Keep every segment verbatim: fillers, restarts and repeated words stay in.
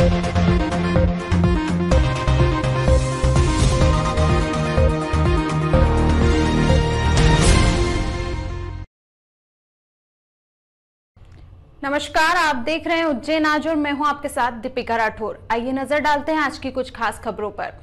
नमस्कार, आप देख रहे हैं उज्जैन आज और मैं हूं आपके साथ दीपिका राठौर। आइए नजर डालते हैं आज की कुछ खास खबरों पर।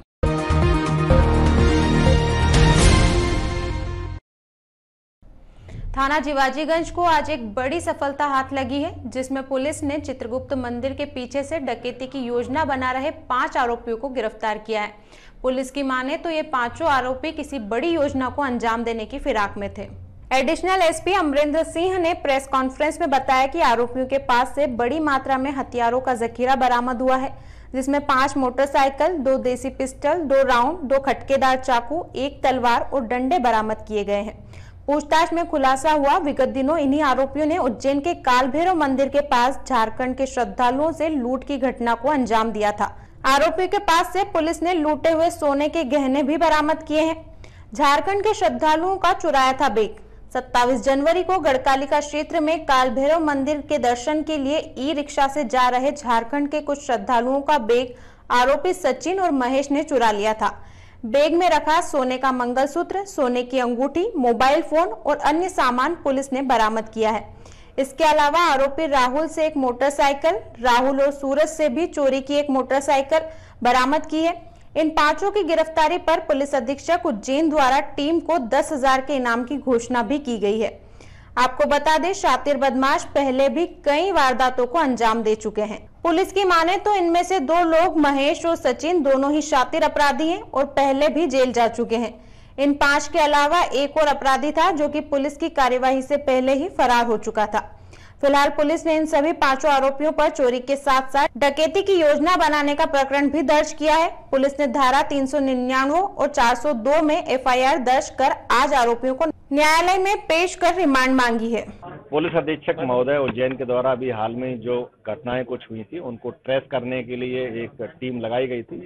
थाना जिवाजीगंज को आज एक बड़ी सफलता हाथ लगी है, जिसमें पुलिस ने चित्रगुप्त मंदिर के पीछे से डकैती की योजना बना रहे पांच आरोपियों को गिरफ्तार किया है। पुलिस की माने तो ये पांचों आरोपी किसी बड़ी योजना को अंजाम देने की फिराक में थे। एडिशनल एसपी अमरेंद्र सिंह ने प्रेस कॉन्फ्रेंस में बताया कि आरोपियों के पास से बड़ी मात्रा में हथियारों का जखीरा बरामद हुआ है, जिसमें पांच मोटरसाइकिल, दो देसी पिस्टल, दो राउंड, दो खटकेदार चाकू, एक तलवार और डंडे बरामद किए गए हैं। पूछताछ में खुलासा हुआ, विगत दिनों इन्हीं आरोपियों ने उज्जैन के काल भैरव मंदिर के पास झारखंड के श्रद्धालुओं से लूट की घटना को अंजाम दिया था। आरोपियों के पास से पुलिस ने लूटे हुए सोने के गहने भी बरामद किए हैं। झारखंड के श्रद्धालुओं का चुराया था बैग। सत्ताईस जनवरी को गढ़कालिका क्षेत्र में काल भैरव मंदिर के दर्शन के लिए ई रिक्शा से जा रहे झारखंड के कुछ श्रद्धालुओं का बैग आरोपी सचिन और महेश ने चुरा लिया था। बैग में रखा सोने का मंगलसूत्र, सोने की अंगूठी, मोबाइल फोन और अन्य सामान पुलिस ने बरामद किया है। इसके अलावा आरोपी राहुल से एक मोटरसाइकिल, राहुल और सूरज से भी चोरी की एक मोटरसाइकिल बरामद की है। इन पांचों की गिरफ्तारी पर पुलिस अधीक्षक उज्जैन द्वारा टीम को दस हजार के इनाम की घोषणा भी की गई है। आपको बता दें, शातिर बदमाश पहले भी कई वारदातों को अंजाम दे चुके हैं। पुलिस की माने तो इनमें से दो लोग, महेश और सचिन, दोनों ही शातिर अपराधी हैं और पहले भी जेल जा चुके हैं। इन पांच के अलावा एक और अपराधी था जो कि पुलिस की कार्यवाही से पहले ही फरार हो चुका था। फिलहाल पुलिस ने इन सभी पांचों आरोपियों पर चोरी के साथ साथ डकैती की योजना बनाने का प्रकरण भी दर्ज किया है। पुलिस ने धारा तीन सौ निन्यानवे और चार सौ दो में एफ आई आर दर्ज कर आज आरोपियों को न्यायालय में पेश कर रिमांड मांगी है। पुलिस अधीक्षक महोदय उज्जैन के द्वारा अभी हाल में जो घटनाएं कुछ हुई थी उनको ट्रेस करने के लिए एक टीम लगाई गई थी,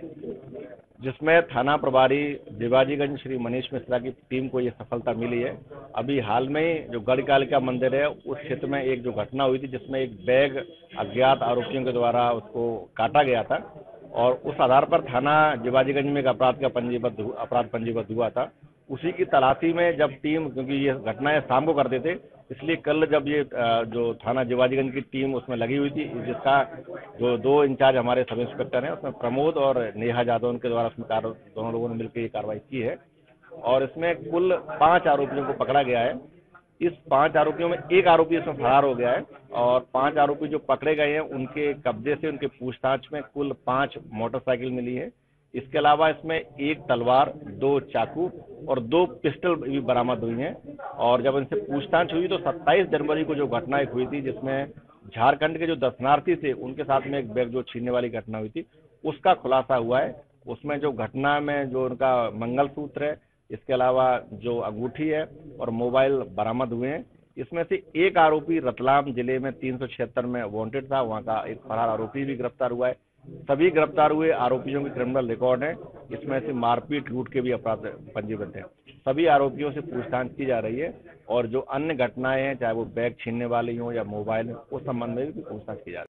जिसमें थाना प्रभारी जिवाजीगंज श्री मनीष मिश्रा की टीम को ये सफलता मिली है। अभी हाल में जो गढ़कालिका मंदिर है उस क्षेत्र में एक जो घटना हुई थी, जिसमें एक बैग अज्ञात आरोपियों के द्वारा उसको काटा गया था और उस आधार पर थाना जिवाजीगंज में एक अपराध का पंजीबद्ध अपराध पंजीबद्ध हुआ था। उसी की तलाशी में जब टीम, क्योंकि ये घटनाएं शाम को करते थे, इसलिए कल जब ये जो थाना जिवाजीगंज की टीम उसमें लगी हुई थी, जिसका जो दो इंचार्ज हमारे सब इंस्पेक्टर हैं, उसमें प्रमोद और नेहा यादव के द्वारा उसमें दोनों लोगों ने मिलकर ये कार्रवाई की है और इसमें कुल पांच आरोपियों को पकड़ा गया है। इस पांच आरोपियों में एक आरोपी इसमें फरार हो गया है और पांच आरोपी जो पकड़े गए हैं उनके कब्जे से, उनके पूछताछ में कुल पांच मोटरसाइकिल मिली है। इसके अलावा इसमें एक तलवार, दो चाकू और दो पिस्टल भी बरामद हुई हैं और जब इनसे पूछताछ हुई तो सत्ताईस जनवरी को जो घटना एक हुई थी, जिसमें झारखंड के जो दर्शनार्थी थे उनके साथ में एक बैग जो छीनने वाली घटना हुई थी, उसका खुलासा हुआ है। उसमें जो घटना में जो उनका मंगलसूत्र है, इसके अलावा जो अंगूठी है और मोबाइल बरामद हुए हैं। इसमें से एक आरोपी रतलाम जिले में तीन सौ छिहत्तर में वांटेड था, वहाँ का एक फरार आरोपी भी गिरफ्तार हुआ है। सभी गिरफ्तार हुए आरोपियों के क्रिमिनल रिकॉर्ड हैं, इसमें से मारपीट, लूट के भी अपराध पंजीबद्ध हैं। सभी आरोपियों से पूछताछ की जा रही है और जो अन्य घटनाएं हैं, चाहे वो बैग छीनने वाली हो या मोबाइल, उस संबंध में भी पूछताछ की जा रही है।